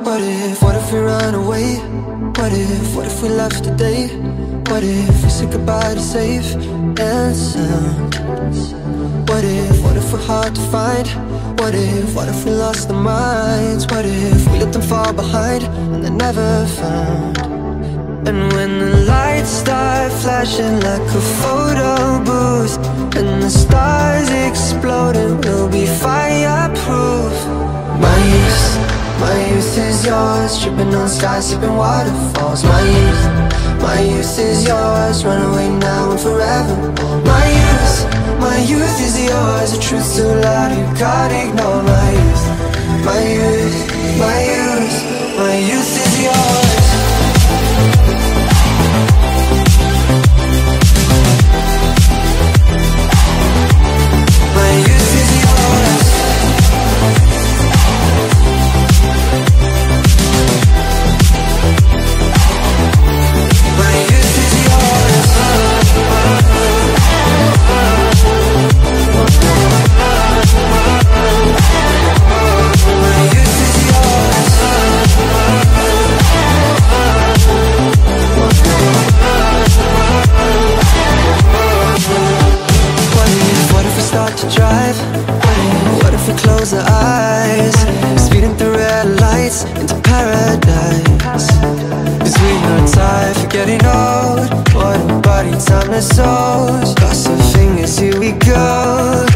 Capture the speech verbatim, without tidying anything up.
What if, what if we run away? What if, what if we left today? What if we said goodbye to safe and sound? What if, what if we're hard to find? What if, what if we lost our minds? What if we let them fall behind and they're never found? And when the lights start flashing like a photo booth and the stars exploding, we'll be fireproof. My youth, my youth is yours, tripping on skies, sipping waterfalls. My youth, my youth is yours, run away now and forever. My youth, my youth is yours, the truth's too loud, you can't ignore. My youth, my youth, my youth, my youth is yours. My youth is yours. My youth is yours. My youth is yours. What if, what if we start to drive? What if, what if we close our eyes, speeding through red lights into paradise? Cause we know time for getting old. What a body, time to soul. Cross our fingers, here we go.